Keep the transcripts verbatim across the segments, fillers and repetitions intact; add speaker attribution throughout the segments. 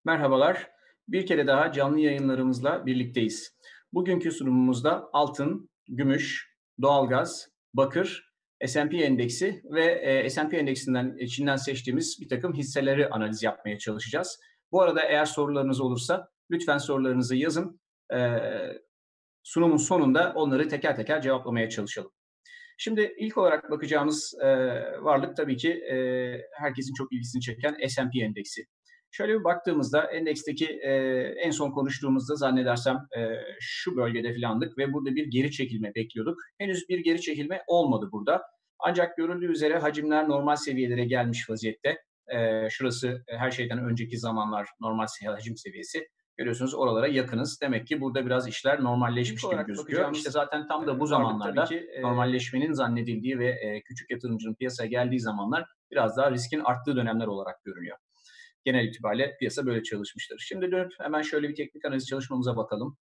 Speaker 1: Merhabalar. Bir kere daha canlı yayınlarımızla birlikteyiz. Bugünkü sunumumuzda altın, gümüş, doğalgaz, bakır, S and P endeksi ve e, S and P endeksinden içinden seçtiğimiz bir takım hisseleri analiz yapmaya çalışacağız. Bu arada eğer sorularınız olursa lütfen sorularınızı yazın. Ee, Sunumun sonunda onları teker teker cevaplamaya çalışalım. Şimdi ilk olarak bakacağımız e, varlık tabii ki e, herkesin çok ilgisini çeken S and P endeksi. Şöyle bir baktığımızda endeksteki e, en son konuştuğumuzda zannedersem e, şu bölgede falandık ve burada bir geri çekilme bekliyorduk. Henüz bir geri çekilme olmadı burada. Ancak görüldüğü üzere hacimler normal seviyelere gelmiş vaziyette. E, şurası e, her şeyden önceki zamanlar normal hacim seviyesi. Görüyorsunuz oralara yakınız. Demek ki burada biraz işler normalleşmiş gibi gözüküyor. İşte zaten tam da bu zamanlarda ki, e, normalleşmenin zannedildiği ve e, küçük yatırımcının piyasaya geldiği zamanlar biraz daha riskin arttığı dönemler olarak görünüyor. Genel itibariyle piyasa böyle çalışmıştır. Şimdi dönüp hemen şöyle bir teknik analiz çalışmamıza bakalım.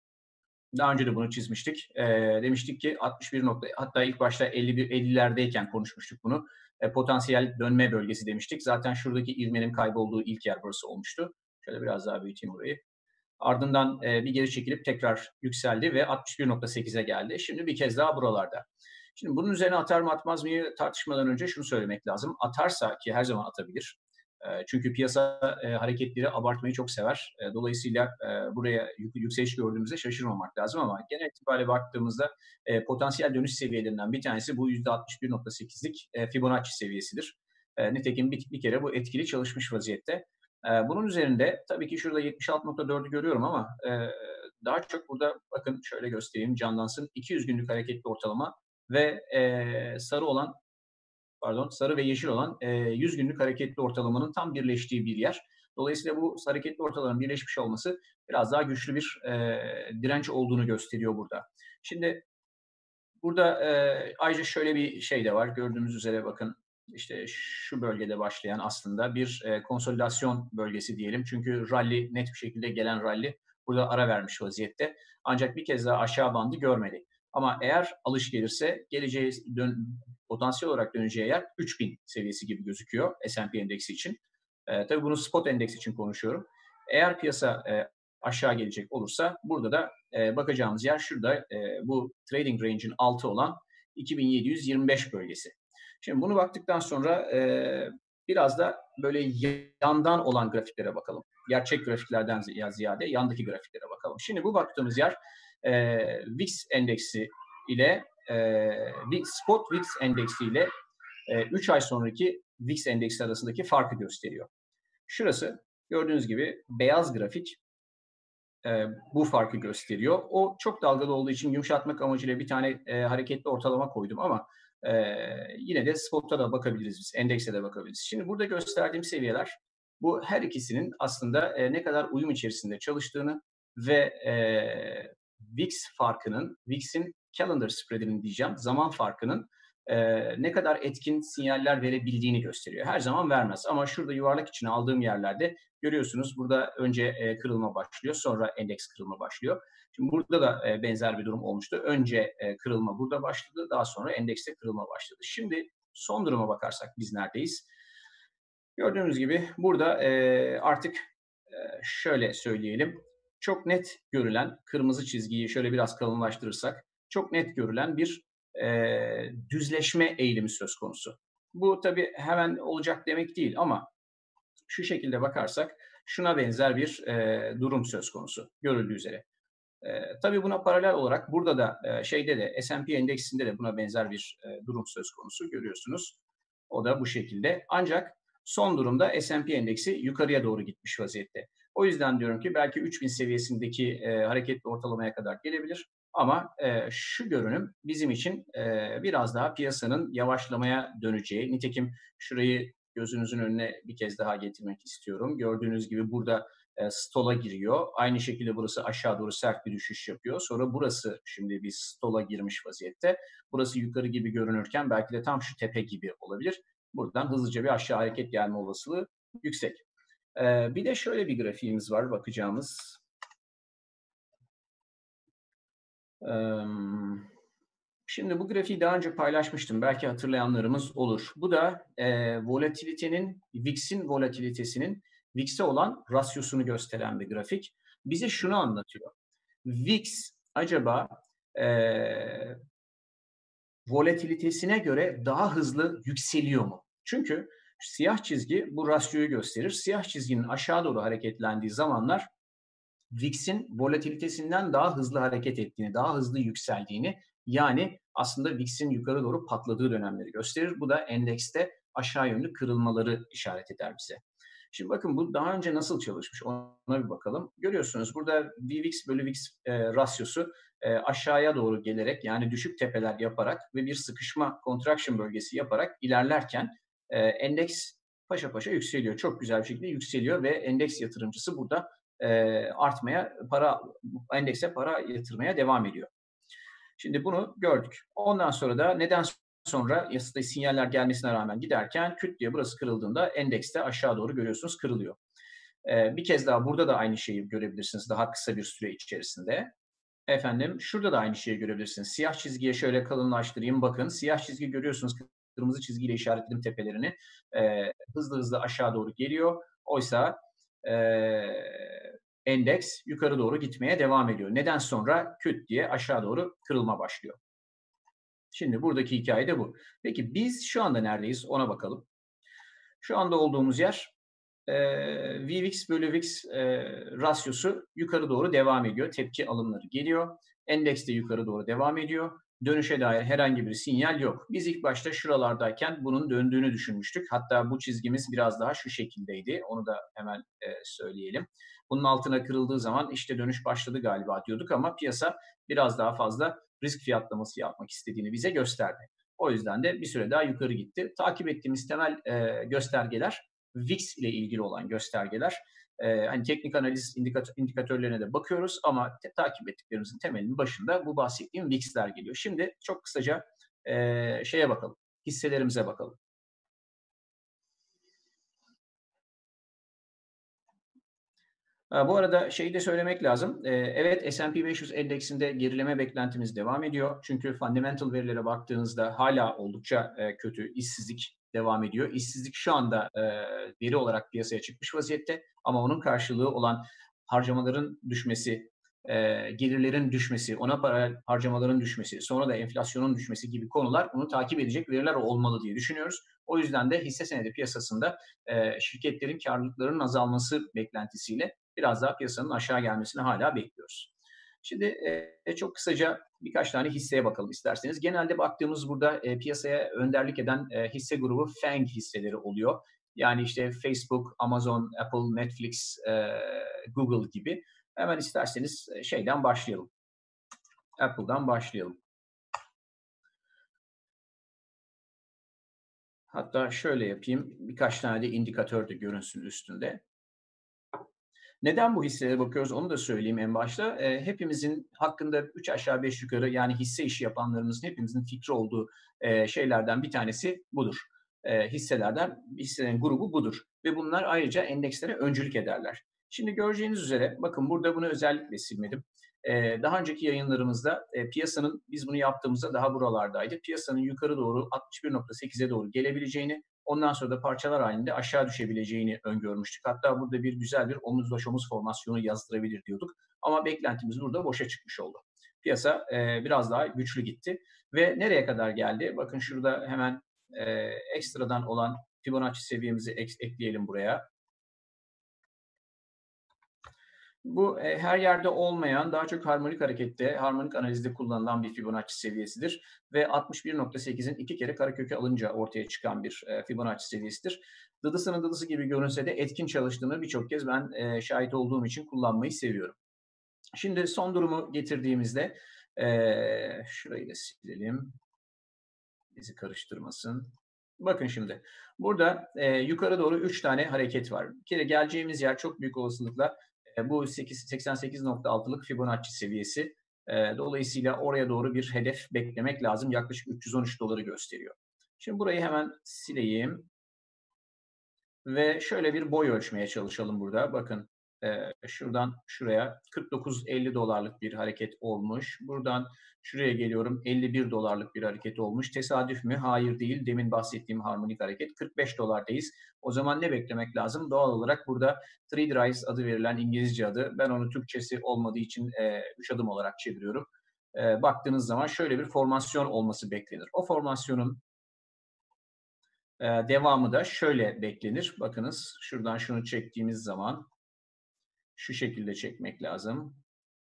Speaker 1: Daha önce de bunu çizmiştik. E, demiştik ki altmış bir nokta, hatta ilk başta elli bir ellilerdeyken konuşmuştuk bunu. E, potansiyel dönme bölgesi demiştik. Zaten şuradaki ivmenin kaybolduğu ilk yer burası olmuştu. Şöyle biraz daha büyüteyim burayı. Ardından e, bir geri çekilip tekrar yükseldi ve altmış bir nokta sekize geldi. Şimdi bir kez daha buralarda. Şimdi bunun üzerine atar mı atmaz mı tartışmadan önce şunu söylemek lazım. Atarsa, ki her zaman atabilir. E, çünkü piyasa e, hareketleri abartmayı çok sever. E, dolayısıyla e, buraya yük, yükseliş gördüğümüzde şaşırmamak lazım ama genel itibariyle baktığımızda e, potansiyel dönüş seviyelerinden bir tanesi bu yüzde altmış bir nokta sekizlik e, Fibonacci seviyesidir. E, nitekim bir, bir kere bu etkili çalışmış vaziyette. Bunun üzerinde tabii ki şurada yetmiş altı nokta dördü görüyorum ama daha çok burada bakın şöyle göstereyim canlansın. iki yüz günlük hareketli ortalama ve sarı olan pardon sarı ve yeşil olan yüz günlük hareketli ortalamanın tam birleştiği bir yer. Dolayısıyla bu hareketli ortalamanın birleşmiş olması biraz daha güçlü bir direnç olduğunu gösteriyor burada. Şimdi burada ayrıca şöyle bir şey de var. Gördüğünüz üzere bakın işte şu bölgede başlayan aslında bir e, konsolidasyon bölgesi diyelim. Çünkü rally net bir şekilde gelen rally burada ara vermiş vaziyette. Ancak bir kez daha aşağı bandı görmedi. Ama eğer alış gelirse geleceği dön, potansiyel olarak döneceği yer üç bin seviyesi gibi gözüküyor S and P endeksi için. E, tabii bunu spot endeks için konuşuyorum. Eğer piyasa e, aşağı gelecek olursa burada da e, bakacağımız yer şurada e, bu trading range'in altı olan iki bin yedi yüz yirmi beş bölgesi. Şimdi bunu baktıktan sonra e, biraz da böyle yandan olan grafiklere bakalım. Gerçek grafiklerden ziyade yandaki grafiklere bakalım. Şimdi bu baktığımız yer e, V I X endeksi ile e, spot V I X endeksi ile e, üç ay sonraki V I X endeksi arasındaki farkı gösteriyor. Şurası gördüğünüz gibi beyaz grafik e, bu farkı gösteriyor. O çok dalgalı olduğu için yumuşatmak amacıyla bir tane e, hareketli ortalama koydum ama e, yine de spot'a da bakabiliriz biz, endekse de bakabiliriz. Şimdi burada gösterdiğim seviyeler bu her ikisinin aslında e, ne kadar uyum içerisinde çalıştığını ve e, V I X farkının, V I X'in calendar spread'inin diyeceğim, zaman farkının e, ne kadar etkin sinyaller verebildiğini gösteriyor. Her zaman vermez ama şurada yuvarlak içine aldığım yerlerde görüyorsunuz burada önce e, kırılma başlıyor, sonra endeks kırılma başlıyor. Şimdi burada da e, benzer bir durum olmuştu. Önce e, kırılma burada başladı, daha sonra endekste kırılma başladı. Şimdi son duruma bakarsak biz neredeyiz? Gördüğünüz gibi burada e, artık e, şöyle söyleyelim. Çok net görülen, kırmızı çizgiyi şöyle biraz kalınlaştırırsak, çok net görülen bir e, düzleşme eğilimi söz konusu. Bu tabii hemen olacak demek değil ama şu şekilde bakarsak şuna benzer bir e, durum söz konusu görüldüğü üzere. E, tabii buna paralel olarak burada da e, şeyde de S and P endeksinde de buna benzer bir e, durum söz konusu görüyorsunuz. O da bu şekilde. Ancak son durumda S and P endeksi yukarıya doğru gitmiş vaziyette. O yüzden diyorum ki belki üç bin seviyesindeki e, hareketli ortalamaya kadar gelebilir. Ama e, şu görünüm bizim için e, biraz daha piyasanın yavaşlamaya döneceği. Nitekim şurayı gözünüzün önüne bir kez daha getirmek istiyorum. Gördüğünüz gibi burada e, stola giriyor. Aynı şekilde burası aşağı doğru sert bir düşüş yapıyor. Sonra burası şimdi bir stola girmiş vaziyette. Burası yukarı gibi görünürken belki de tam şu tepe gibi olabilir. Buradan hızlıca bir aşağı hareket gelme olasılığı yüksek. E, bir de şöyle bir grafiğimiz var bakacağımız. Eee Şimdi bu grafiği daha önce paylaşmıştım. Belki hatırlayanlarımız olur. Bu da e, volatilitenin, V I X'in volatilitesinin V I X'e olan rasyosunu gösteren bir grafik. Bize şunu anlatıyor. V I X acaba eee volatilitesine göre daha hızlı yükseliyor mu? Çünkü siyah çizgi bu rasyoyu gösterir. Siyah çizginin aşağı doğru hareketlendiği zamanlar V I X'in volatilitesinden daha hızlı hareket ettiğini, daha hızlı yükseldiğini, yani aslında V I X'in yukarı doğru patladığı dönemleri gösterir. Bu da endekste aşağı yönlü kırılmaları işaret eder bize. Şimdi bakın bu daha önce nasıl çalışmış ona bir bakalım. Görüyorsunuz burada V I X bölü V I X e, rasyosu e, aşağıya doğru gelerek, yani düşük tepeler yaparak ve bir sıkışma contraction bölgesi yaparak ilerlerken e, endeks paşa paşa yükseliyor. Çok güzel bir şekilde yükseliyor ve endeks yatırımcısı burada e, artmaya, para endekse para yatırmaya devam ediyor. Şimdi bunu gördük. Ondan sonra da neden sonra yasada sinyaller gelmesine rağmen giderken küt diye burası kırıldığında endekste aşağı doğru görüyorsunuz kırılıyor. Ee, bir kez daha burada da aynı şeyi görebilirsiniz daha kısa bir süre içerisinde. Efendim şurada da aynı şeyi görebilirsiniz. Siyah çizgiye şöyle kalınlaştırayım. Bakın siyah çizgi görüyorsunuz. Kırmızı çizgiyle işaretledim tepelerini. Ee, hızlı hızlı aşağı doğru geliyor. Oysa e, endeks yukarı doğru gitmeye devam ediyor. Neden sonra küt diye aşağı doğru kırılma başlıyor. Şimdi buradaki hikaye de bu. Peki biz şu anda neredeyiz ona bakalım. Şu anda olduğumuz yer e, V I X bölü V I X e, rasyosu yukarı doğru devam ediyor. Tepki alımları geliyor. Endeks de yukarı doğru devam ediyor. Dönüşe dair herhangi bir sinyal yok. Biz ilk başta şuralardayken bunun döndüğünü düşünmüştük. Hatta bu çizgimiz biraz daha şu şekildeydi. Onu da hemen e, söyleyelim. Bunun altına kırıldığı zaman işte dönüş başladı galiba diyorduk ama piyasa biraz daha fazla risk fiyatlaması yapmak istediğini bize gösterdi. O yüzden de bir süre daha yukarı gitti. Takip ettiğimiz temel e, göstergeler V I X ile ilgili olan göstergeler. Ee, hani teknik analiz indikatör, indikatörlerine de bakıyoruz ama te, takip ettiklerimizin temelinin başında bu bahsettiğim V I X'ler geliyor. Şimdi çok kısaca e, şeye bakalım, hisselerimize bakalım. Bu arada şeyi de söylemek lazım. Evet, S and P beş yüz endeksinde gerileme beklentimiz devam ediyor. Çünkü fundamental verilere baktığınızda hala oldukça kötü, işsizlik devam ediyor. İşsizlik şu anda veri olarak piyasaya çıkmış vaziyette ama onun karşılığı olan harcamaların düşmesi, gelirlerin düşmesi, ona paralel harcamaların düşmesi, sonra da enflasyonun düşmesi gibi konular bunu takip edecek veriler olmalı diye düşünüyoruz. O yüzden de hisse senedi piyasasında şirketlerin karlılıklarının azalması beklentisiyle biraz daha piyasanın aşağı gelmesini hala bekliyoruz. Şimdi e, çok kısaca birkaç tane hisseye bakalım isterseniz. Genelde baktığımız burada e, piyasaya önderlik eden e, hisse grubu FANG hisseleri oluyor. Yani işte Facebook, Amazon, Apple, Netflix, e, Google gibi. Hemen isterseniz şeyden başlayalım. Apple'dan başlayalım. Hatta şöyle yapayım. Birkaç tane de indikatör de görünsün üstünde. Neden bu hisselere bakıyoruz onu da söyleyeyim en başta. E, hepimizin hakkında üç aşağı beş yukarı yani hisse işi yapanlarımızın hepimizin fikri olduğu e, şeylerden bir tanesi budur. E, hisselerden, hisselerin grubu budur. Ve bunlar ayrıca endekslere öncülük ederler. Şimdi göreceğiniz üzere bakın burada bunu özellikle silmedim. E, daha önceki yayınlarımızda e, piyasanın biz bunu yaptığımızda daha buralardaydı. Piyasanın yukarı doğru altmış bir nokta sekize doğru gelebileceğini, ondan sonra da parçalar halinde aşağı düşebileceğini öngörmüştük. Hatta burada bir güzel bir omuz baş omuz formasyonu yazdırabilir diyorduk. Ama beklentimiz burada boşa çıkmış oldu. Piyasa e, biraz daha güçlü gitti. Ve nereye kadar geldi? Bakın şurada hemen e, ekstradan olan Fibonacci seviyemizi ek, ekleyelim buraya. Bu e, her yerde olmayan, daha çok harmonik harekette, harmonik analizde kullanılan bir Fibonacci seviyesidir. Ve altmış bir nokta sekizin iki kere karekökü alınca ortaya çıkan bir e, Fibonacci seviyesidir. Dıdısının dıdısı gibi görünse de etkin çalıştığını birçok kez ben e, şahit olduğum için kullanmayı seviyorum. Şimdi son durumu getirdiğimizde, e, şurayı da silelim, bizi karıştırmasın. Bakın şimdi, burada e, yukarı doğru üç tane hareket var. Bir kere geleceğimiz yer çok büyük olasılıkla bu seksen sekiz nokta altılık Fibonacci seviyesi. Dolayısıyla oraya doğru bir hedef beklemek lazım. Yaklaşık üç yüz on üç doları gösteriyor. Şimdi burayı hemen sileyim. Ve şöyle bir boy ölçmeye çalışalım burada. Bakın Ee, şuradan şuraya kırk dokuz elli dolarlık bir hareket olmuş. Buradan şuraya geliyorum, elli bir dolarlık bir hareket olmuş. Tesadüf mü? Hayır değil. Demin bahsettiğim harmonik hareket. kırk beş dolardayız. O zaman ne beklemek lazım? Doğal olarak burada Three Rise adı verilen İngilizce adı. Ben onu Türkçesi olmadığı için e, üç adım olarak çeviriyorum. E, baktığınız zaman şöyle bir formasyon olması beklenir. O formasyonun e, devamı da şöyle beklenir. Bakınız şuradan şunu çektiğimiz zaman şu şekilde çekmek lazım.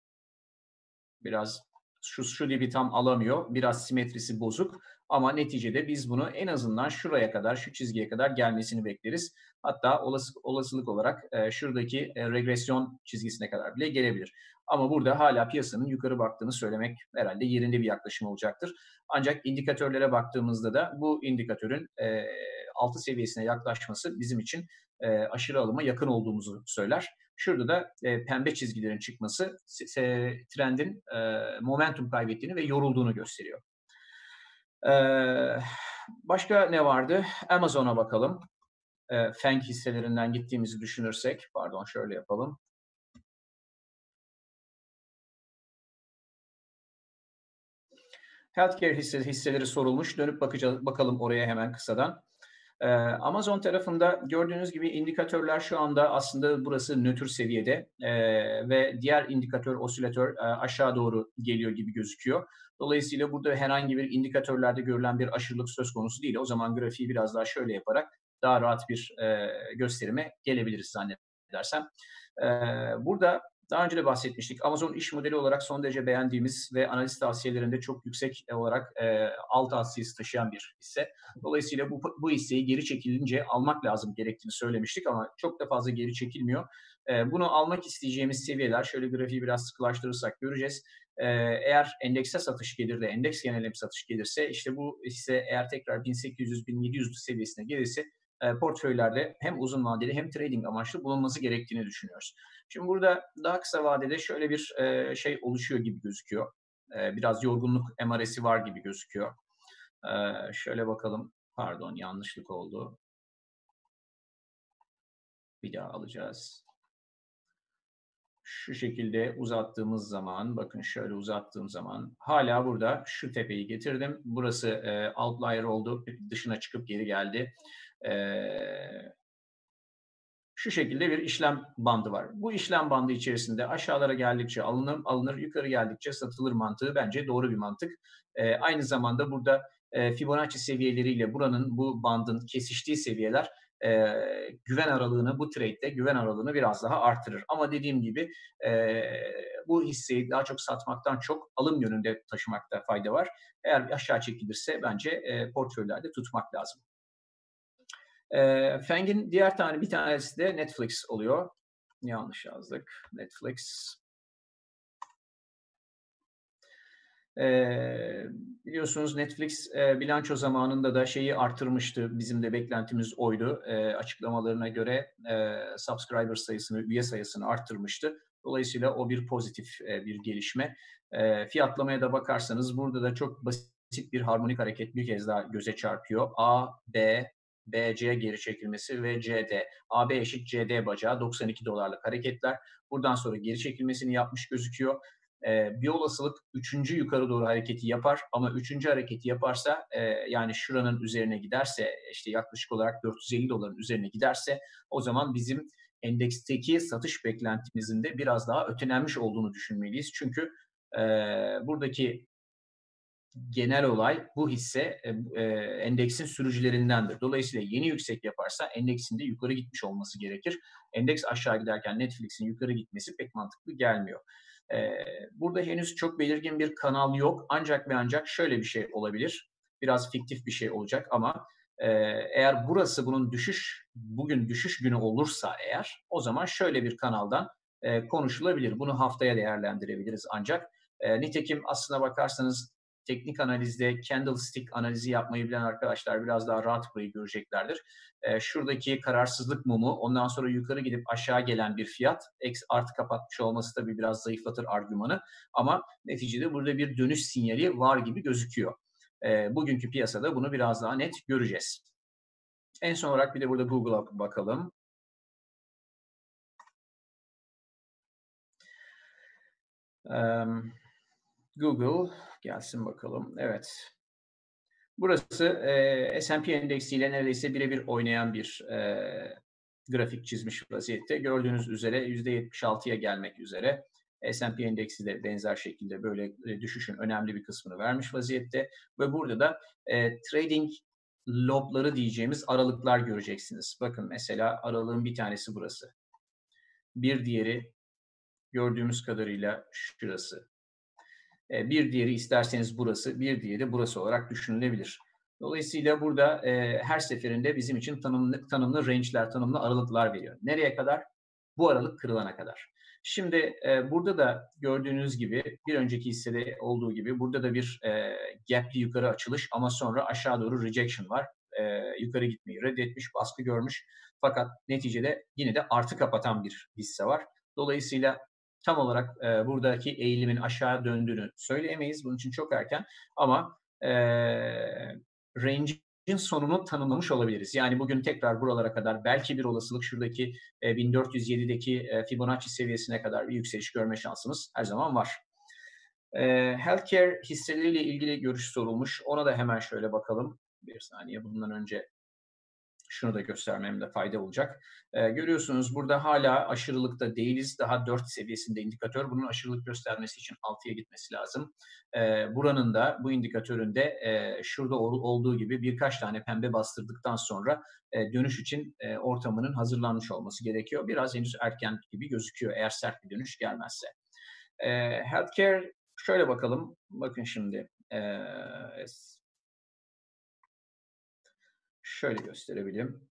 Speaker 1: Biraz şu, şu dibi tam alamıyor. Biraz simetrisi bozuk. Ama neticede biz bunu en azından şuraya kadar, şu çizgiye kadar gelmesini bekleriz. Hatta olası, olasılık olarak e, şuradaki e, regresyon çizgisine kadar bile gelebilir. Ama burada hala piyasanın yukarı baktığını söylemek herhalde yerinde bir yaklaşım olacaktır. Ancak indikatörlere baktığımızda da bu indikatörün e, altı seviyesine yaklaşması bizim için e, aşırı alıma yakın olduğumuzu söyler. Şurada da e, pembe çizgilerin çıkması e, trendin e, momentum kaybettiğini ve yorulduğunu gösteriyor. E, başka ne vardı? Amazon'a bakalım. E, Feng hisselerinden gittiğimizi düşünürsek, pardon şöyle yapalım. Healthcare hisse, hisseleri sorulmuş. Dönüp bakacağız, bakalım oraya hemen kısadan. Ee, Amazon tarafında gördüğünüz gibi indikatörler şu anda aslında burası nötr seviyede ee, ve diğer indikatör, osilatör e, aşağı doğru geliyor gibi gözüküyor. Dolayısıyla burada herhangi bir indikatörlerde görülen bir aşırılık söz konusu değil. O zaman grafiği biraz daha şöyle yaparak daha rahat bir e, gösterime gelebiliriz zannedersem. Ee, burada daha önce de bahsetmiştik. Amazon iş modeli olarak son derece beğendiğimiz ve analiz tavsiyelerinde çok yüksek olarak e, alt tavsiyesi taşıyan bir hisse. Dolayısıyla bu, bu hisseyi geri çekilince almak lazım gerektiğini söylemiştik ama çok da fazla geri çekilmiyor. E, bunu almak isteyeceğimiz seviyeler, şöyle grafiği biraz sıkılaştırırsak göreceğiz. E, eğer endekse satış gelir de endeks geneline satış gelirse işte bu hisse eğer tekrar bin sekiz yüz bin yedi yüz seviyesine gelirse e, portföylerde hem uzun vadeli hem trading amaçlı bulunması gerektiğini düşünüyoruz. Şimdi burada daha kısa vadede şöyle bir e, şey oluşuyor gibi gözüküyor. E, biraz yorgunluk emaresi var gibi gözüküyor. E, şöyle bakalım. Pardon, yanlışlık oldu. Bir daha alacağız. Şu şekilde uzattığımız zaman, bakın şöyle uzattığım zaman hala burada şu tepeyi getirdim. Burası e, outlier oldu. Dışına çıkıp geri geldi. Eee şu şekilde bir işlem bandı var. Bu işlem bandı içerisinde aşağılara geldikçe alınır, alınır yukarı geldikçe satılır mantığı bence doğru bir mantık. E, aynı zamanda burada e, Fibonacci seviyeleriyle buranın bu bandın kesiştiği seviyeler e, güven aralığını bu trade'de güven aralığını biraz daha artırır. Ama dediğim gibi e, bu hisseyi daha çok satmaktan çok alım yönünde taşımakta fayda var. Eğer aşağı çekilirse bence e, portföylerde tutmak lazım. E, Feng'in diğer tane bir tanesi de Netflix oluyor. Yanlış yazdık. Netflix. E, biliyorsunuz Netflix e, bilanço zamanında da şeyi artırmıştı. Bizim de beklentimiz oydu. E, açıklamalarına göre e, subscriber sayısını, üye sayısını arttırmıştı. Dolayısıyla o bir pozitif e, bir gelişme. E, fiyatlamaya da bakarsanız burada da çok basit bir harmonik hareket bir kez daha göze çarpıyor. A, B, B C geri çekilmesi ve C D. A B eşit C D bacağı doksan iki dolarlık hareketler. Buradan sonra geri çekilmesini yapmış gözüküyor. Ee, bir olasılık üçüncü yukarı doğru hareketi yapar ama üçüncü hareketi yaparsa e, yani şuranın üzerine giderse işte yaklaşık olarak dört yüz elli doların üzerine giderse o zaman bizim endeksteki satış beklentimizin de biraz daha ötelenmiş olduğunu düşünmeliyiz. Çünkü e, buradaki genel olay bu hisse e, endeksin sürücülerindendir. Dolayısıyla yeni yüksek yaparsa endeksin de yukarı gitmiş olması gerekir. Endeks aşağı giderken Netflix'in yukarı gitmesi pek mantıklı gelmiyor. E, burada henüz çok belirgin bir kanal yok. Ancak ve ancak şöyle bir şey olabilir. Biraz fiktif bir şey olacak ama e, eğer burası bunun düşüş, bugün düşüş günü olursa eğer o zaman şöyle bir kanaldan e, konuşulabilir. Bunu haftaya değerlendirebiliriz ancak. E, nitekim aslına bakarsanız teknik analizde candlestick analizi yapmayı bilen arkadaşlar biraz daha rahat burayı göreceklerdir. E, şuradaki kararsızlık mumu ondan sonra yukarı gidip aşağı gelen bir fiyat eksi artı kapatmış olması tabii biraz zayıflatır argümanı ama neticede burada bir dönüş sinyali var gibi gözüküyor. E, bugünkü piyasada bunu biraz daha net göreceğiz. En son olarak bir de burada Google'a bakalım. Emm, Google gelsin bakalım. Evet. Burası eee, S and P endeksiyle neredeyse birebir oynayan bir eee, grafik çizmiş vaziyette. Gördüğünüz üzere yüzde yetmiş altıya gelmek üzere. S and P endeksi de benzer şekilde böyle e, düşüşün önemli bir kısmını vermiş vaziyette. Ve burada da e, trading lobları diyeceğimiz aralıklar göreceksiniz. Bakın mesela aralığın bir tanesi burası. Bir diğeri gördüğümüz kadarıyla şurası. E, bir diğeri isterseniz burası, bir diğeri burası olarak düşünülebilir. Dolayısıyla burada e, her seferinde bizim için tanımlı, tanımlı range'ler, tanımlı aralıklar veriyor. Nereye kadar? Bu aralık kırılana kadar. Şimdi e, burada da gördüğünüz gibi bir önceki hissede olduğu gibi burada da bir e, gap'li yukarı açılış ama sonra aşağı doğru rejection var. E, yukarı gitmeyi reddetmiş, baskı görmüş. Fakat neticede yine de artı kapatan bir hisse var. Dolayısıyla tam olarak e, buradaki eğilimin aşağı döndüğünü söyleyemeyiz. Bunun için çok erken ama e, range'in sonunu tanımlamış olabiliriz. Yani bugün tekrar buralara kadar belki bir olasılık şuradaki e, bin dört yüz yedideki e, Fibonacci seviyesine kadar bir yükseliş görme şansımız her zaman var. E, healthcare hisseleriyle ilgili görüş sorulmuş. Ona da hemen şöyle bakalım. Bir saniye bundan önce şunu da göstermemde fayda olacak. Ee, görüyorsunuz burada hala aşırılıkta değiliz. Daha dört seviyesinde indikatör. Bunun aşırılık göstermesi için altıya gitmesi lazım. Ee, buranın da bu indikatörün de e, şurada ol, olduğu gibi birkaç tane pembe bastırdıktan sonra e, dönüş için e, ortamının hazırlanmış olması gerekiyor. Biraz henüz erken gibi gözüküyor eğer sert bir dönüş gelmezse. E, healthcare şöyle bakalım. Bakın şimdi. E, şöyle gösterebilirim.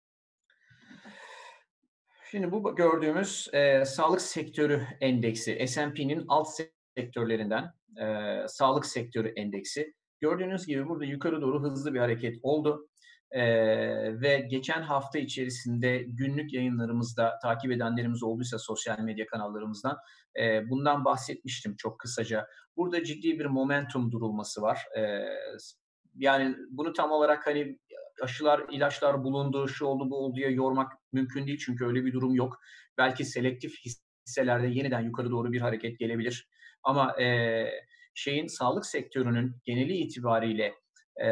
Speaker 1: Şimdi bu gördüğümüz e, sağlık sektörü endeksi, S and P'nin alt sektörlerinden e, sağlık sektörü endeksi. Gördüğünüz gibi burada yukarı doğru hızlı bir hareket oldu. E, ve geçen hafta içerisinde günlük yayınlarımızda takip edenlerimiz olduysa sosyal medya kanallarımızdan e, bundan bahsetmiştim çok kısaca. Burada ciddi bir momentum durulması var. E, yani bunu tam olarak hani aşılar, ilaçlar bulundu, şu oldu, bu oldu diye yormak mümkün değil çünkü öyle bir durum yok. Belki selektif hisselerde yeniden yukarı doğru bir hareket gelebilir. Ama e, şeyin sağlık sektörünün geneli itibariyle e,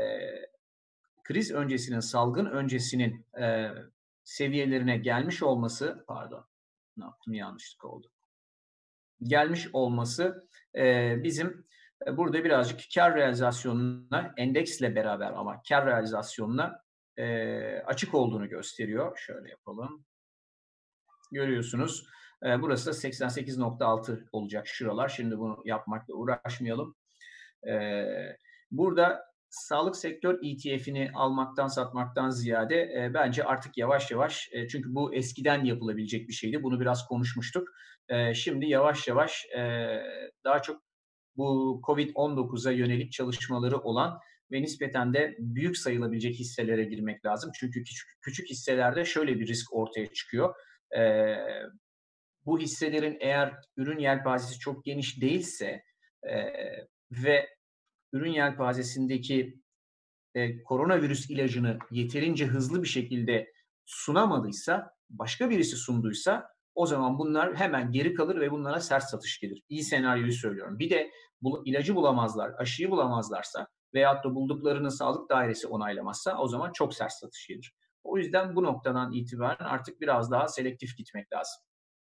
Speaker 1: kriz öncesinin, salgın öncesinin e, seviyelerine gelmiş olması, pardon, ne yaptım yanlışlık oldu. Gelmiş olması e, bizim e, burada birazcık kar realizasyonuna, endeksle beraber ama kar realizasyonuna e, açık olduğunu gösteriyor. Şöyle yapalım. Görüyorsunuz. E, burası da seksen sekiz nokta altı olacak şuralar. Şimdi bunu yapmakla uğraşmayalım. E, burada sağlık sektör E T F'ini almaktan satmaktan ziyade e, bence artık yavaş yavaş e, çünkü bu eskiden yapılabilecek bir şeydi. Bunu biraz konuşmuştuk. E, şimdi yavaş yavaş e, daha çok bu kovid on dokuza yönelik çalışmaları olan ve nispeten de büyük sayılabilecek hisselere girmek lazım. Çünkü küçük, küçük hisselerde şöyle bir risk ortaya çıkıyor. E, bu hisselerin eğer ürün yelpazesi çok geniş değilse e, ve ürün yelpazesindeki e, koronavirüs ilacını yeterince hızlı bir şekilde sunamadıysa, başka birisi sunduysa o zaman bunlar hemen geri kalır ve bunlara sert satış gelir. İyi senaryoyu söylüyorum. Bir de bu ilacı bulamazlar, aşıyı bulamazlarsa veyahut da bulduklarını sağlık dairesi onaylamazsa o zaman çok sert satış gelir. O yüzden bu noktadan itibaren artık biraz daha selektif gitmek lazım.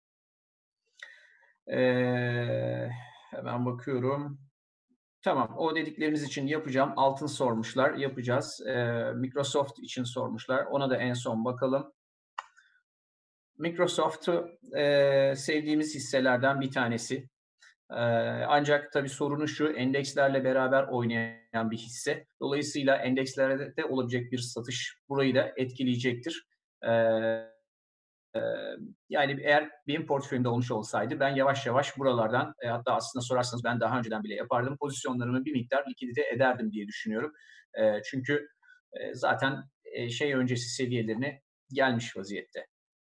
Speaker 1: Ee, hemen bakıyorum. Tamam, o dedikleriniz için yapacağım. Altın sormuşlar, yapacağız. Ee, Microsoft için sormuşlar. Ona da en son bakalım. Microsoft'u e, sevdiğimiz hisselerden bir tanesi. Ee, ancak tabii sorunu şu, endekslerle beraber oynayan bir hisse. Dolayısıyla endekslerde de olabilecek bir satış burayı da etkileyecektir. Ee, Yani eğer benim portföyümde olmuş olsaydı ben yavaş yavaş buralardan e, hatta aslında sorarsanız ben daha önceden bile yapardım. Pozisyonlarımı bir miktar likidite ederdim diye düşünüyorum. E, çünkü e, zaten e, şey öncesi seviyelerine gelmiş vaziyette.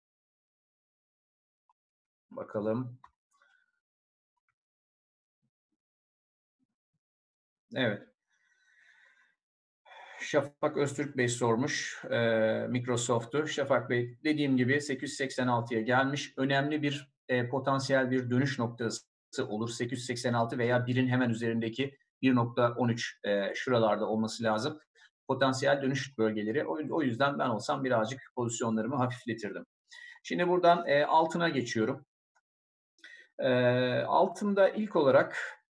Speaker 1: Bakalım. Evet. Şafak Öztürk Bey sormuş e, Microsoft'u. Şafak Bey dediğim gibi sekiz yüz seksen altıya gelmiş. Önemli bir e, potansiyel bir dönüş noktası olur. sekiz yüz seksen altı veya birin hemen üzerindeki bir nokta on üç e, şuralarda olması lazım. Potansiyel dönüş bölgeleri. O, o yüzden ben olsam birazcık pozisyonlarımı hafifletirdim. Şimdi buradan e, altına geçiyorum. E, altında ilk olarak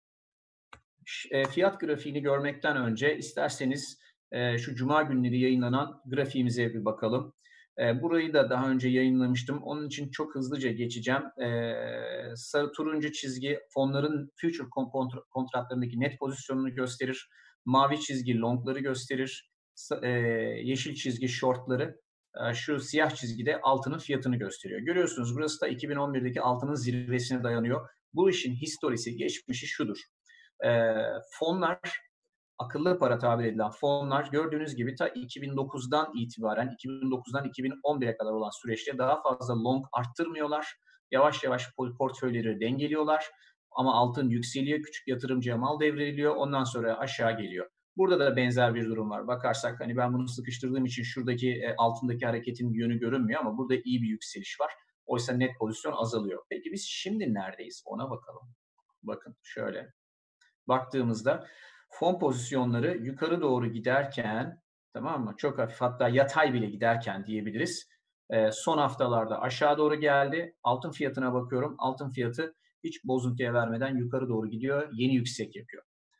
Speaker 1: e, fiyat grafiğini görmekten önce isterseniz e, şu cuma günleri yayınlanan grafiğimize bir bakalım. E, burayı da daha önce yayınlamıştım. Onun için çok hızlıca geçeceğim. E, sarı turuncu çizgi fonların future kontratlarındaki net pozisyonunu gösterir. Mavi çizgi longları gösterir. E, yeşil çizgi shortları. E, şu siyah çizgi de altının fiyatını gösteriyor. Görüyorsunuz burası da iki bin on birdeki altının zirvesine dayanıyor. Bu işin historisi, geçmişi şudur. E, fonlar, akıllı para tabir edilen fonlar gördüğünüz gibi ta iki bin dokuzdan itibaren iki bin dokuzdan iki bin on bire kadar olan süreçte daha fazla long arttırmıyorlar. Yavaş yavaş portföyleri dengeliyorlar. Ama altın yükseliyor, küçük yatırımcıya mal devrediliyor, ondan sonra aşağı geliyor. Burada da benzer bir durum var. Bakarsak hani ben bunu sıkıştırdığım için şuradaki e, altındaki hareketin yönü görünmüyor ama burada iyi bir yükseliş var. Oysa net pozisyon azalıyor. Peki biz şimdi neredeyiz? Ona bakalım. Bakın şöyle. Baktığımızda fon pozisyonları yukarı doğru giderken, tamam mı? Çok hafif, hatta yatay bile giderken diyebiliriz. E, son haftalarda aşağı doğru geldi. Altın fiyatına bakıyorum. Altın fiyatı hiç bozuntuya vermeden yukarı doğru gidiyor. Yeni yüksek yapıyor.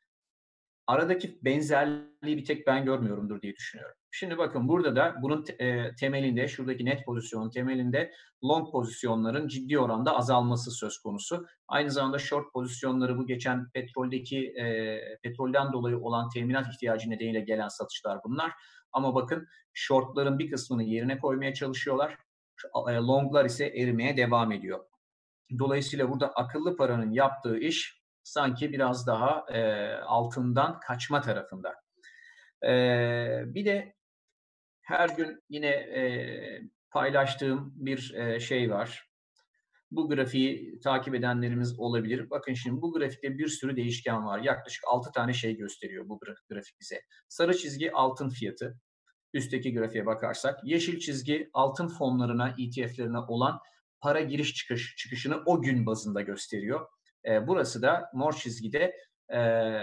Speaker 1: Aradaki benzerliği bir tek ben görmüyorumdur diye düşünüyorum. Şimdi bakın burada da bunun e, temelinde, şuradaki net pozisyonun temelinde long pozisyonların ciddi oranda azalması söz konusu. Aynı zamanda short pozisyonları bu geçen petroldeki e, petrolden dolayı olan teminat ihtiyacı nedeniyle gelen satışlar bunlar. Ama bakın shortların bir kısmını yerine koymaya çalışıyorlar. Longlar ise erimeye devam ediyor. Dolayısıyla burada akıllı paranın yaptığı iş sanki biraz daha e, altından kaçma tarafında. E, bir de her gün yine e, paylaştığım bir e, şey var. Bu grafiği takip edenlerimiz olabilir. Bakın şimdi bu grafikte bir sürü değişken var. Yaklaşık altı tane şey gösteriyor bu grafik bize. Sarı çizgi altın fiyatı. Üstteki grafiğe bakarsak. Yeşil çizgi altın fonlarına, E T F'lerine olan para giriş çıkış çıkışını o gün bazında gösteriyor. E, burası da mor çizgide e,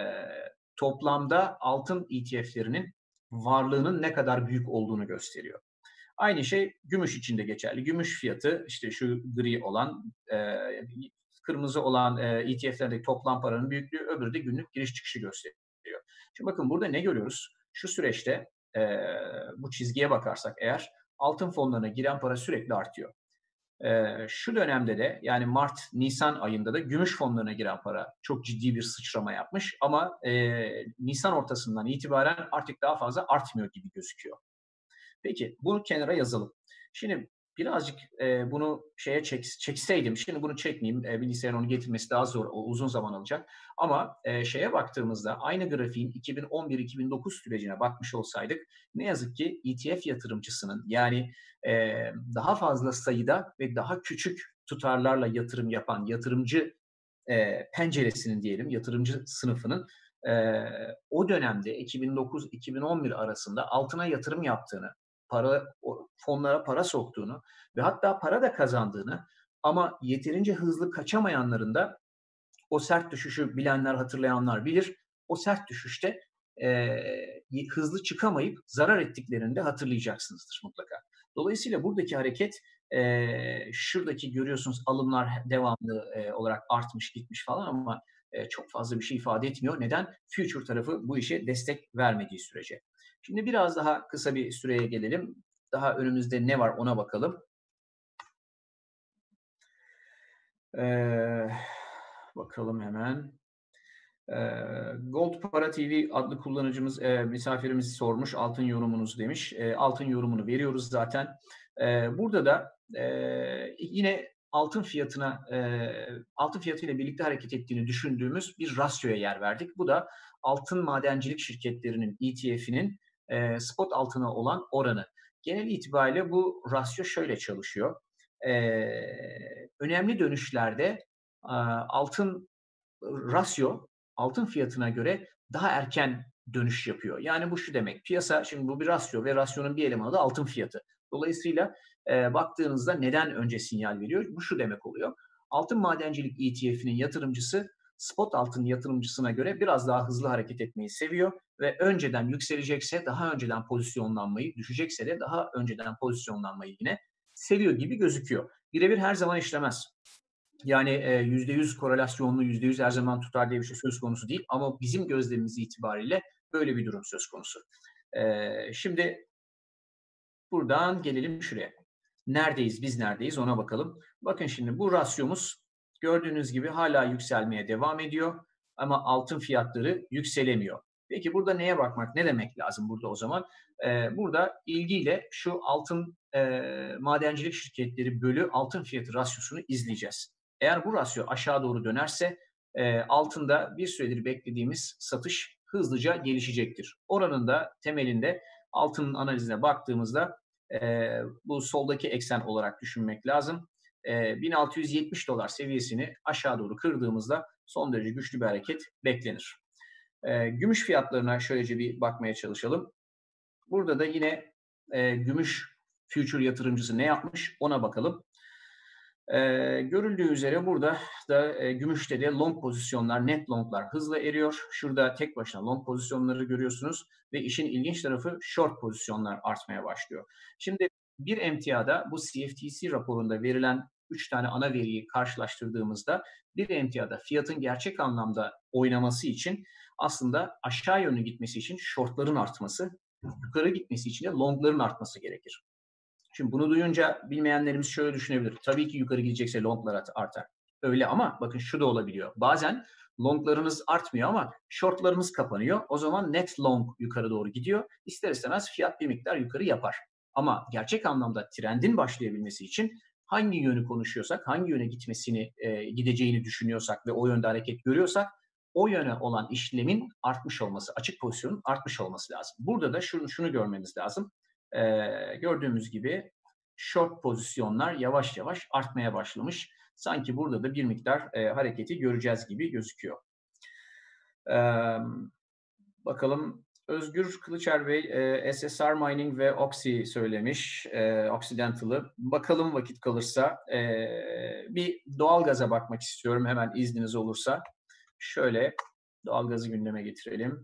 Speaker 1: toplamda altın E T F'lerinin varlığının ne kadar büyük olduğunu gösteriyor. Aynı şey gümüş için de geçerli. Gümüş fiyatı işte şu gri olan, e, kırmızı olan e, E T F'lerdeki toplam paranın büyüklüğü, öbürü de günlük giriş çıkışı gösteriyor. Şimdi bakın burada ne görüyoruz? Şu süreçte e, bu çizgiye bakarsak eğer altın fonlarına giren para sürekli artıyor. E, şu dönemde de yani Mart-Nisan ayında da gümüş fonlarına giren para çok ciddi bir sıçrama yapmış ama e, Nisan ortasından itibaren artık daha fazla artmıyor gibi gözüküyor. Peki bunu kenara yazalım. Şimdi birazcık e, bunu şeye çek, çekseydim, şimdi bunu çekmeyeyim, e, bilgisayarın onu getirmesi daha zor, o, uzun zaman alacak. Ama e, şeye baktığımızda aynı grafiğin iki bin on bir iki bin dokuz sürecine bakmış olsaydık ne yazık ki E T F yatırımcısının yani e, daha fazla sayıda ve daha küçük tutarlarla yatırım yapan yatırımcı e, penceresinin diyelim, yatırımcı sınıfının e, o dönemde iki bin dokuz iki bin on bir arasında altına yatırım yaptığını, para fonlara para soktuğunu ve hatta para da kazandığını ama yeterince hızlı kaçamayanların da o sert düşüşü bilenler, hatırlayanlar bilir. O sert düşüşte e, hızlı çıkamayıp zarar ettiklerini de hatırlayacaksınızdır mutlaka. Dolayısıyla buradaki hareket e, şuradaki görüyorsunuz alımlar devamlı e, olarak artmış gitmiş falan ama e, çok fazla bir şey ifade etmiyor. Neden? Future tarafı bu işe destek vermediği sürece. Şimdi biraz daha kısa bir süreye gelelim. Daha önümüzde ne var ona bakalım. Ee, bakalım hemen. Ee, Gold Para T V adlı kullanıcımız, e, misafirimiz sormuş. Altın yorumunuz demiş. E, altın yorumunu veriyoruz zaten. E, burada da e, yine altın fiyatına, e, altın fiyatıyla birlikte hareket ettiğini düşündüğümüz bir rasyoya yer verdik. Bu da altın madencilik şirketlerinin E T F'inin e, spot altına olan oranı. Genel itibariyle bu rasyo şöyle çalışıyor. E, önemli dönüşlerde e, altın rasyo altın fiyatına göre daha erken dönüş yapıyor. Yani bu şu demek. Piyasa, şimdi bu bir rasyo ve rasyonun bir elemanı da altın fiyatı. Dolayısıyla e, baktığınızda neden önce sinyal veriyor? Bu şu demek oluyor. Altın madencilik E T F'inin yatırımcısı spot altın yatırımcısına göre biraz daha hızlı hareket etmeyi seviyor ve önceden yükselecekse daha önceden pozisyonlanmayı, düşecekse de daha önceden pozisyonlanmayı yine seviyor gibi gözüküyor. Birebir her zaman işlemez. Yani e, yüzde yüz korelasyonlu, yüzde yüz her zaman tutar diye bir şey söz konusu değil. Ama bizim gözlemimiz itibariyle böyle bir durum söz konusu. E, şimdi buradan gelelim şuraya. Neredeyiz, biz neredeyiz ona bakalım. Bakın şimdi bu rasyomuz gördüğünüz gibi hala yükselmeye devam ediyor. Ama altın fiyatları yükselemiyor. Peki burada neye bakmak, ne demek lazım burada o zaman? Ee, burada ilgiyle şu altın e, madencilik şirketleri bölü altın fiyatı rasyosunu izleyeceğiz. Eğer bu rasyo aşağı doğru dönerse e, altında bir süredir beklediğimiz satış hızlıca gelişecektir. Oranın da temelinde altının analizine baktığımızda e, bu soldaki eksen olarak düşünmek lazım. E, bin altı yüz yetmiş dolar seviyesini aşağı doğru kırdığımızda son derece güçlü bir hareket beklenir. E, gümüş fiyatlarına şöylece bir bakmaya çalışalım. Burada da yine e, gümüş future yatırımcısı ne yapmış ona bakalım. Ee, görüldüğü üzere burada da e, gümüşte de long pozisyonlar, net longlar hızla eriyor. Şurada tek başına long pozisyonları görüyorsunuz ve işin ilginç tarafı short pozisyonlar artmaya başlıyor. Şimdi bir emtiada bu C F T C raporunda verilen üç tane ana veriyi karşılaştırdığımızda bir emtiada fiyatın gerçek anlamda oynaması için aslında aşağı yönlü gitmesi için shortların artması, yukarı gitmesi için de longların artması gerekir. Şimdi bunu duyunca bilmeyenlerimiz şöyle düşünebilir. Tabii ki yukarı gidecekse longlar artar. Öyle ama bakın şu da olabiliyor. Bazen longlarınız artmıyor ama shortlarınız kapanıyor. O zaman net long yukarı doğru gidiyor. İster istemez fiyat bir miktar yukarı yapar. Ama gerçek anlamda trendin başlayabilmesi için hangi yönü konuşuyorsak, hangi yöne gitmesini, e, gideceğini düşünüyorsak ve o yönde hareket görüyorsak o yöne olan işlemin artmış olması, açık pozisyonun artmış olması lazım. Burada da şunu, şunu görmemiz lazım. Ee, gördüğümüz gibi short pozisyonlar yavaş yavaş artmaya başlamış. Sanki burada da bir miktar e, hareketi göreceğiz gibi gözüküyor. Ee, bakalım Özgür Kılıçer Bey e, S S R Mining ve Oxy söylemiş. E, Occidental'ı. Bakalım vakit kalırsa e, bir doğalgaza bakmak istiyorum hemen izniniz olursa. Şöyle doğalgazı gündeme getirelim.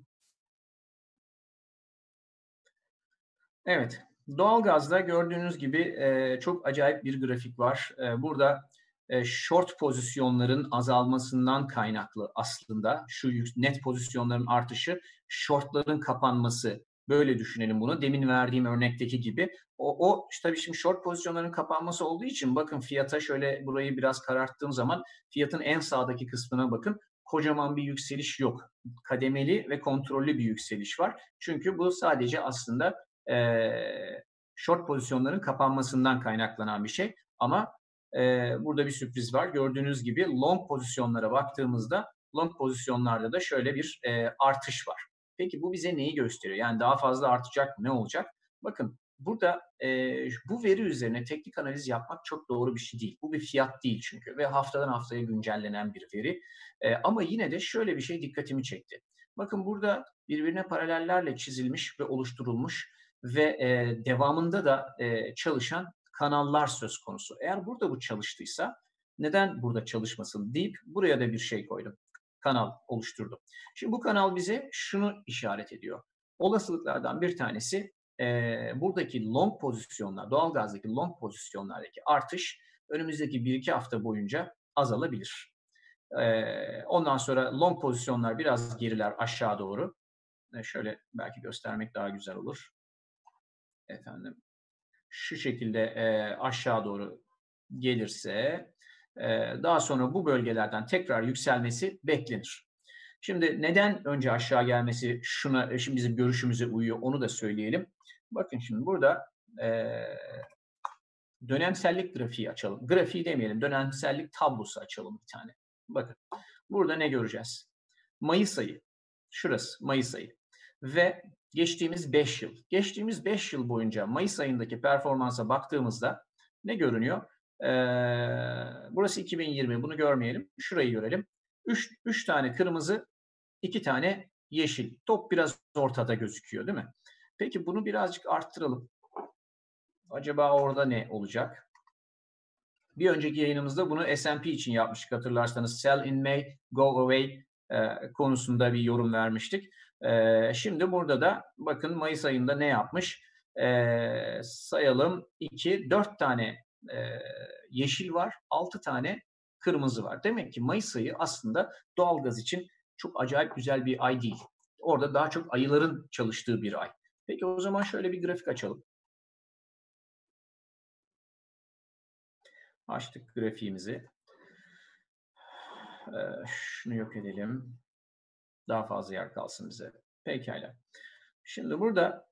Speaker 1: Evet, doğalgazda gördüğünüz gibi e, çok acayip bir grafik var. E, burada e, short pozisyonların azalmasından kaynaklı aslında şu net pozisyonların artışı, shortların kapanması. Böyle düşünelim bunu. Demin verdiğim örnekteki gibi. O, o işte tabii şimdi short pozisyonların kapanması olduğu için bakın fiyata şöyle burayı biraz kararttığım zaman fiyatın en sağdaki kısmına bakın. Kocaman bir yükseliş yok. Kademeli ve kontrollü bir yükseliş var. Çünkü bu sadece aslında e, short pozisyonların kapanmasından kaynaklanan bir şey. Ama e, burada bir sürpriz var. Gördüğünüz gibi long pozisyonlara baktığımızda long pozisyonlarda da şöyle bir e, artış var. Peki bu bize neyi gösteriyor? Yani daha fazla artacak mı? Ne olacak? Bakın burada e, bu veri üzerine teknik analiz yapmak çok doğru bir şey değil. Bu bir fiyat değil çünkü ve haftadan haftaya güncellenen bir veri. E, ama yine de şöyle bir şey dikkatimi çekti. Bakın burada birbirine paralellerle çizilmiş ve oluşturulmuş ve e, devamında da e, çalışan kanallar söz konusu. Eğer burada bu çalıştıysa neden burada çalışmasın deyip buraya da bir şey koydum. Kanal oluşturdum. Şimdi bu kanal bize şunu işaret ediyor. Olasılıklardan bir tanesi e, buradaki long pozisyonlar, doğalgazdaki long pozisyonlardaki artış önümüzdeki bir iki hafta boyunca azalabilir. E, ondan sonra long pozisyonlar biraz geriler aşağı doğru. E, şöyle belki göstermek daha güzel olur. Efendim şu şekilde e, aşağı doğru gelirse e, daha sonra bu bölgelerden tekrar yükselmesi beklenir. Şimdi neden önce aşağı gelmesi şuna şimdi bizim görüşümüze uyuyor onu da söyleyelim. Bakın şimdi burada e, dönemsellik grafiği açalım. Grafiği demeyelim, dönemsellik tablosu açalım bir tane. Bakın burada ne göreceğiz? Mayıs ayı. Şurası Mayıs ayı. Ve geçtiğimiz beş yıl. Geçtiğimiz beş yıl boyunca Mayıs ayındaki performansa baktığımızda ne görünüyor? Ee, burası iki bin yirmi. Bunu görmeyelim. Şurayı görelim. üç tane kırmızı, iki tane yeşil. Top biraz ortada gözüküyor değil mi? Peki bunu birazcık arttıralım. Acaba orada ne olacak? Bir önceki yayınımızda bunu S and P için yapmıştık hatırlarsanız. Sell in May, go away e, konusunda bir yorum vermiştik. E, şimdi burada da bakın Mayıs ayında ne yapmış? E, sayalım iki, dört tane e, yeşil var, altı tane kırmızı var. Demek ki Mayıs ayı aslında doğalgaz için çok acayip güzel bir ay değil. Orada daha çok ayıların çalıştığı bir ay. Peki o zaman şöyle bir grafik açalım. Açtık grafiğimizi. Ee, şunu yok edelim. Daha fazla yer kalsın bize. Pekala. Şimdi burada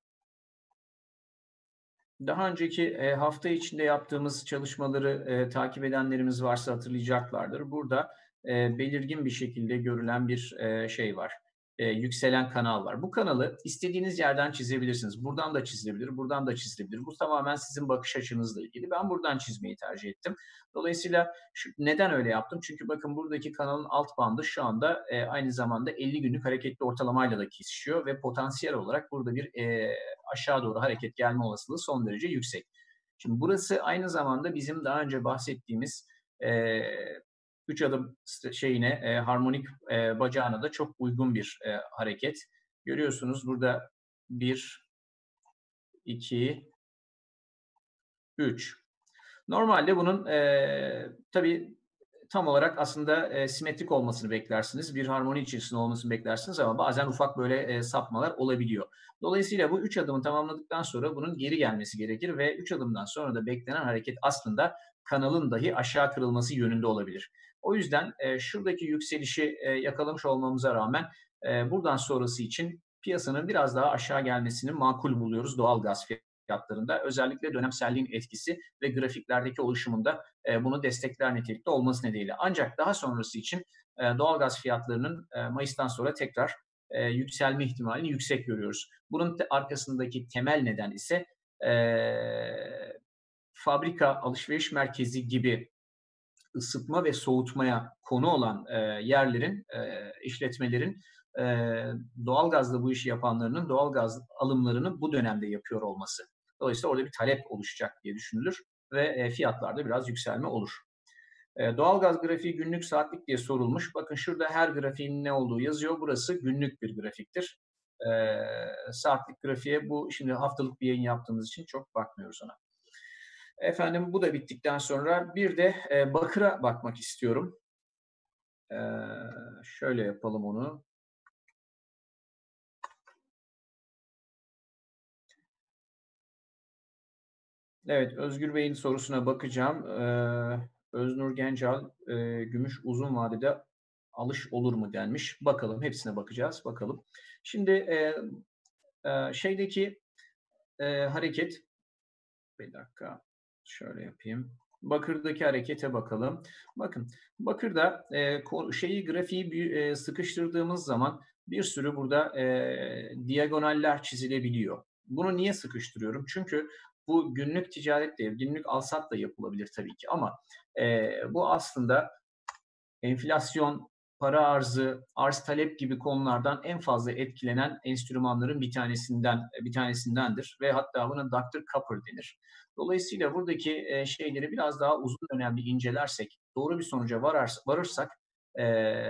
Speaker 1: daha önceki e, hafta içinde yaptığımız çalışmaları e, takip edenlerimiz varsa hatırlayacaklardır. Burada e, belirgin bir şekilde görülen bir e, şey var. E, yükselen kanal var. Bu kanalı istediğiniz yerden çizebilirsiniz. Buradan da çizilebilir, buradan da çizilebilir. Bu tamamen sizin bakış açınızla ilgili. Ben buradan çizmeyi tercih ettim. Dolayısıyla şu, neden öyle yaptım? Çünkü bakın buradaki kanalın alt bandı şu anda e, aynı zamanda elli günlük hareketli ortalamayla da kesişiyor ve potansiyel olarak burada bir e, aşağı doğru hareket gelme olasılığı son derece yüksek. Şimdi burası aynı zamanda bizim daha önce bahsettiğimiz e, üç adım şeyine, e, harmonik e, bacağına da çok uygun bir e, hareket. Görüyorsunuz burada bir, iki, üç. Normalde bunun e, tabii tam olarak aslında e, simetrik olmasını beklersiniz. Bir harmoni içerisinde olmasını beklersiniz ama bazen ufak böyle e, sapmalar olabiliyor. Dolayısıyla bu üç adımı tamamladıktan sonra bunun geri gelmesi gerekir ve üç adımdan sonra da beklenen hareket aslında kanalın dahi aşağı kırılması yönünde olabilir. O yüzden e, şuradaki yükselişi e, yakalamış olmamıza rağmen e, buradan sonrası için piyasanın biraz daha aşağı gelmesini makul buluyoruz doğal gaz fiyatlarında. Özellikle dönemselliğin etkisi ve grafiklerdeki oluşumunda e, bunu destekler nitelikte olması nedeniyle. Ancak daha sonrası için e, doğalgaz fiyatlarının e, Mayıs'tan sonra tekrar e, yükselme ihtimalini yüksek görüyoruz. Bunun te- arkasındaki temel neden ise e, fabrika, alışveriş merkezi gibi ısıtma ve soğutmaya konu olan e, yerlerin, e, işletmelerin e, doğalgazla bu işi yapanlarının doğalgaz alımlarını bu dönemde yapıyor olması. Dolayısıyla orada bir talep oluşacak diye düşünülür ve e, fiyatlarda biraz yükselme olur. E, doğalgaz grafiği günlük saatlik diye sorulmuş. Bakın şurada her grafiğin ne olduğu yazıyor. Burası günlük bir grafiktir. E, saatlik grafiğe bu şimdi haftalık bir yayın yaptığımız için çok bakmıyoruz ona. Efendim bu da bittikten sonra bir de e, bakıra bakmak istiyorum. E, şöyle yapalım onu. Evet, Özgür Bey'in sorusuna bakacağım. Ee, Öznur Gencal, e, gümüş uzun vadede alış olur mu denmiş. Bakalım, hepsine bakacağız. Bakalım. Şimdi e, e, şeydeki e, hareket, bir dakika, şöyle yapayım. Bakır'daki harekete bakalım. Bakın, Bakır'da e, şeyi grafiği bir, e, sıkıştırdığımız zaman bir sürü burada e, diagonaller çizilebiliyor. Bunu niye sıkıştırıyorum? Çünkü bu günlük ticaretle, günlük alsatla yapılabilir tabii ki ama e, bu aslında enflasyon, para arzı, arz talep gibi konulardan en fazla etkilenen enstrümanların bir tanesinden bir tanesindendir ve hatta buna doktor Copper denir. Dolayısıyla buradaki e, şeyleri biraz daha uzun dönemli incelersek, doğru bir sonuca vararsak, varırsak e,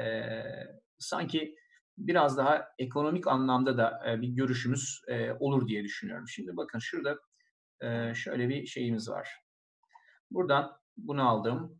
Speaker 1: sanki biraz daha ekonomik anlamda da e, bir görüşümüz e, olur diye düşünüyorum. Şimdi bakın şurada e, şöyle bir şeyimiz var. Buradan bunu aldım.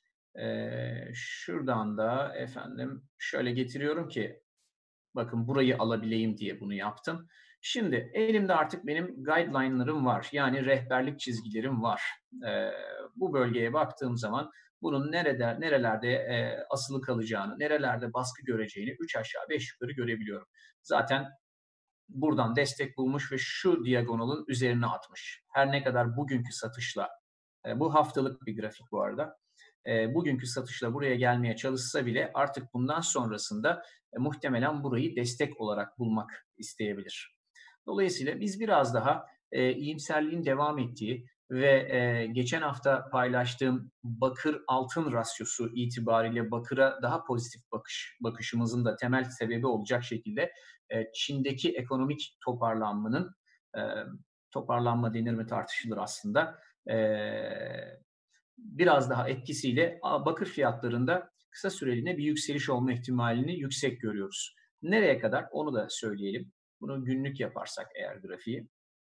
Speaker 1: Ee, şuradan da efendim şöyle getiriyorum ki bakın burayı alabileyim diye bunu yaptım. Şimdi elimde artık benim guideline'larım var. Yani rehberlik çizgilerim var. Ee, bu bölgeye baktığım zaman bunun nerede, nerelerde e, asılı kalacağını, nerelerde baskı göreceğini üç aşağı beş yukarı görebiliyorum. Zaten buradan destek bulmuş ve şu diagonalın üzerine atmış. Her ne kadar bugünkü satışla, e, bu haftalık bir grafik bu arada, e, bugünkü satışla buraya gelmeye çalışsa bile artık bundan sonrasında e, muhtemelen burayı destek olarak bulmak isteyebilir. Dolayısıyla biz biraz daha e, iyimserliğin devam ettiği ve e, geçen hafta paylaştığım bakır altın rasyosu itibariyle bakıra daha pozitif bakış bakışımızın da temel sebebi olacak şekilde e, Çin'deki ekonomik toparlanmanın e, toparlanma denir mi tartışılır aslında. E, biraz daha etkisiyle bakır fiyatlarında kısa süreliğine bir yükseliş olma ihtimalini yüksek görüyoruz. Nereye kadar? Onu da söyleyelim. Bunu günlük yaparsak eğer grafiği.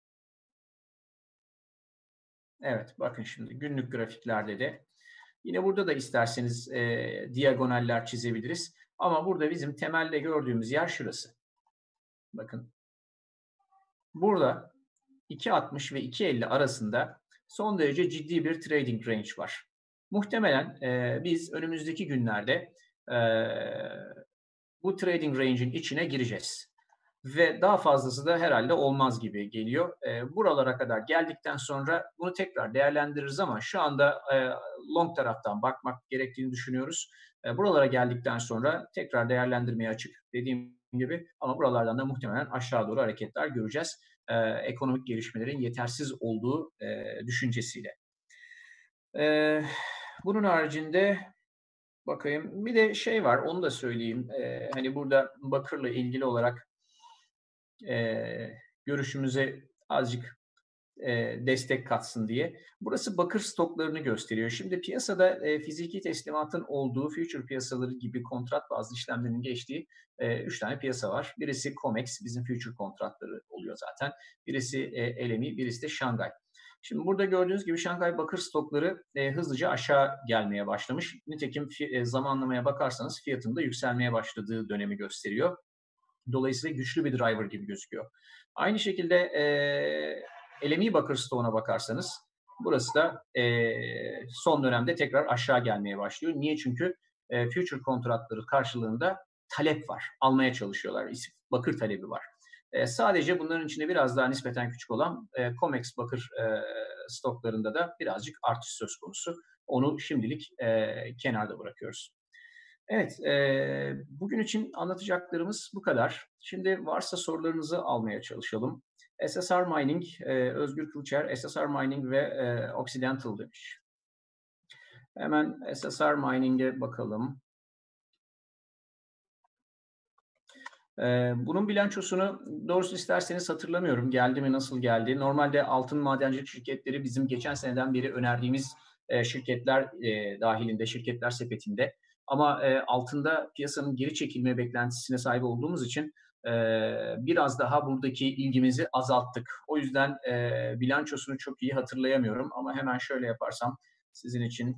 Speaker 1: Evet, bakın şimdi günlük grafiklerde de yine burada da isterseniz e, diagonaller çizebiliriz. Ama burada bizim temelde gördüğümüz yer şurası. Bakın. Burada iki altmış ve iki elli arasında son derece ciddi bir trading range var. Muhtemelen e, biz önümüzdeki günlerde e, bu trading range'in içine gireceğiz. Ve daha fazlası da herhalde olmaz gibi geliyor. E, buralara kadar geldikten sonra bunu tekrar değerlendiririz ama şu anda e, long taraftan bakmak gerektiğini düşünüyoruz. E, buralara geldikten sonra tekrar değerlendirmeye açık dediğim gibi ama buralardan da muhtemelen aşağı doğru hareketler göreceğiz. E, ekonomik gelişmelerin yetersiz olduğu e, düşüncesiyle. E, bunun haricinde bakayım bir de şey var onu da söyleyeyim. E, hani burada bakırla ilgili olarak e, görüşümüze azıcık e, destek katsın diye. Burası bakır stoklarını gösteriyor. Şimdi piyasada e, fiziki teslimatın olduğu future piyasaları gibi kontrat bazlı işlemlerin geçtiği e, üç tane piyasa var. Birisi COMEX, bizim future kontratları oluyor zaten. Birisi e, L M E, birisi de Şangay. Şimdi burada gördüğünüz gibi Şangay bakır stokları e, hızlıca aşağı gelmeye başlamış. Nitekim e, zamanlamaya bakarsanız fiyatın da yükselmeye başladığı dönemi gösteriyor. Dolayısıyla güçlü bir driver gibi gözüküyor. Aynı şekilde e, L M E bakır stoğuna bakarsanız burası da e, son dönemde tekrar aşağı gelmeye başlıyor. Niye? Çünkü e, future kontratları karşılığında talep var. Almaya çalışıyorlar. Bakır talebi var. E, sadece bunların içinde biraz daha nispeten küçük olan e, COMEX bakır e, stoklarında da birazcık artış söz konusu. Onu şimdilik e, kenarda bırakıyoruz. Evet, e, bugün için anlatacaklarımız bu kadar. Şimdi varsa sorularınızı almaya çalışalım. S S R Mining, e, Özgür Kılıçer, S S R Mining ve e, Occidental demiş. Hemen S S R Mining'e bakalım. E, bunun bilançosunu doğrusu isterseniz hatırlamıyorum. Geldi mi, nasıl geldi? Normalde altın madencilik şirketleri bizim geçen seneden beri önerdiğimiz e, şirketler e, dahilinde, şirketler sepetinde. Ama e, altında piyasanın geri çekilme beklentisine sahip olduğumuz için e, biraz daha buradaki ilgimizi azalttık. O yüzden e, bilançosunu çok iyi hatırlayamıyorum ama hemen şöyle yaparsam sizin için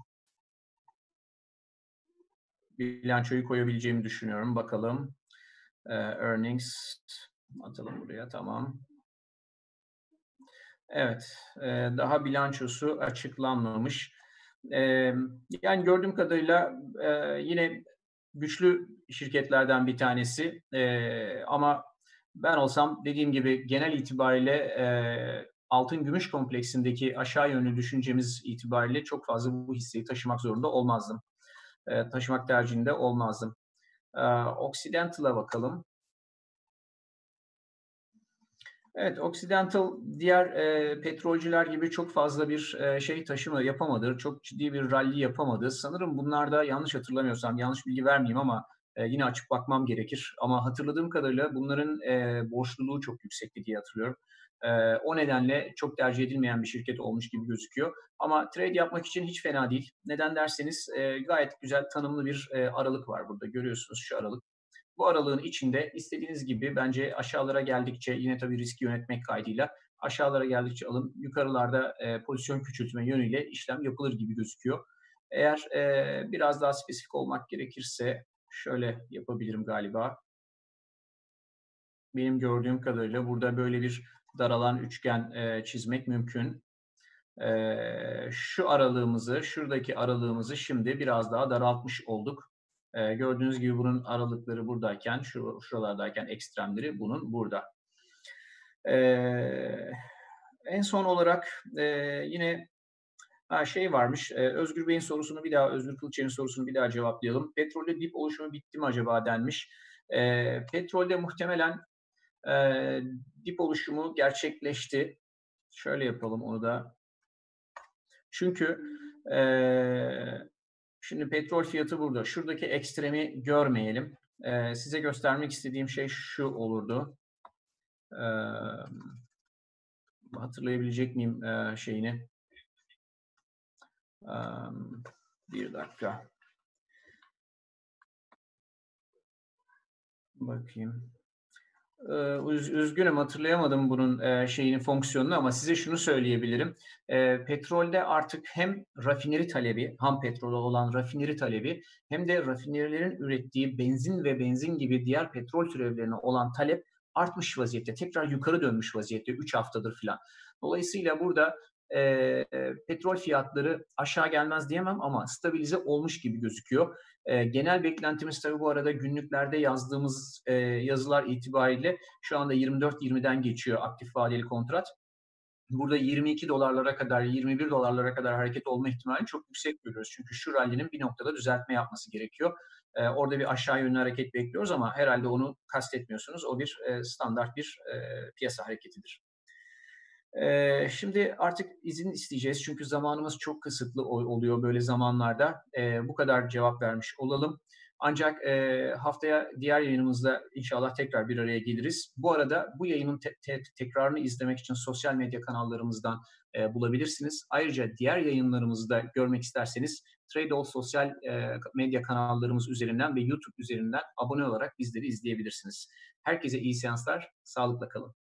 Speaker 1: bilançoyu koyabileceğimi düşünüyorum. Bakalım. E, earnings atalım buraya, tamam. Evet, e, daha bilançosu açıklanmamış. E, yani gördüğüm kadarıyla e, yine güçlü şirketlerden bir tanesi. E, ama ben olsam dediğim gibi genel itibariyle e, altın gümüş kompleksindeki aşağı yönlü düşüncemiz itibariyle çok fazla bu hisseyi taşımak zorunda olmazdım. E, taşımak tercihinde olmazdım. E, Occidental'a bakalım. Evet, Occidental diğer e, petrolcüler gibi çok fazla bir e, şey taşıma yapamadı. Çok ciddi bir rally yapamadı. Sanırım bunlarda yanlış hatırlamıyorsam, yanlış bilgi vermeyeyim ama e, yine açıp bakmam gerekir. Ama hatırladığım kadarıyla bunların e, borçluluğu çok yüksekti diye hatırlıyorum. E, o nedenle çok tercih edilmeyen bir şirket olmuş gibi gözüküyor. Ama trade yapmak için hiç fena değil. Neden derseniz e, gayet güzel tanımlı bir e, aralık var burada. Görüyorsunuz şu aralık. Bu aralığın içinde istediğiniz gibi bence aşağılara geldikçe yine tabii riski yönetmek kaydıyla aşağılara geldikçe alın. Yukarılarda e, pozisyon küçültme yönüyle işlem yapılır gibi gözüküyor. Eğer e, biraz daha spesifik olmak gerekirse şöyle yapabilirim galiba. Benim gördüğüm kadarıyla burada böyle bir daralan üçgen e, çizmek mümkün. E, şu aralığımızı, şuradaki aralığımızı şimdi biraz daha daraltmış olduk. E, gördüğünüz gibi bunun aralıkları buradayken, şu, şuralardayken ekstremleri bunun burada. E, en son olarak e, yine ha, şey varmış, e, Özgür Bey'in sorusunu bir daha, Özgür Kılıçer'in sorusunu bir daha cevaplayalım. Petrolde dip oluşumu bitti mi acaba denmiş. E, petrolde muhtemelen e, dip oluşumu gerçekleşti. Şöyle yapalım onu da. Çünkü e, şimdi petrol fiyatı burada. Şuradaki ekstremi görmeyelim. E, size göstermek istediğim şey şu olurdu. E, hatırlayabilecek miyim e, şeyini? Um, bir dakika. Bakayım. Ee, üz, üzgünüm hatırlayamadım bunun e, şeyini fonksiyonunu ama size şunu söyleyebilirim. E, petrolde artık hem rafineri talebi, ham petrolü olan rafineri talebi hem de rafinerilerin ürettiği benzin ve benzin gibi diğer petrol türevlerine olan talep artmış vaziyette. Tekrar yukarı dönmüş vaziyette üç haftadır filan. Dolayısıyla burada e, e, petrol fiyatları aşağı gelmez diyemem ama stabilize olmuş gibi gözüküyor. E, genel beklentimiz tabii bu arada günlüklerde yazdığımız e, yazılar itibariyle şu anda yirmi dört yirmiden geçiyor aktif vadeli kontrat. Burada yirmi iki dolarlara kadar, yirmi bir dolarlara kadar hareket olma ihtimali çok yüksek görüyoruz. Çünkü şu rallinin bir noktada düzeltme yapması gerekiyor. Ee, orada bir aşağı yönlü hareket bekliyoruz ama herhalde onu kastetmiyorsunuz. O bir e, standart bir e, piyasa hareketidir. Ee, şimdi artık izin isteyeceğiz çünkü zamanımız çok kısıtlı oluyor böyle zamanlarda. Ee, bu kadar cevap vermiş olalım. Ancak e, haftaya diğer yayınımızda inşallah tekrar bir araya geliriz. Bu arada bu yayının te- te- tekrarını izlemek için sosyal medya kanallarımızdan e, bulabilirsiniz. Ayrıca diğer yayınlarımızı da görmek isterseniz Tradeall sosyal e, medya kanallarımız üzerinden ve YouTube üzerinden abone olarak bizleri izleyebilirsiniz. Herkese iyi seanslar, sağlıkla kalın.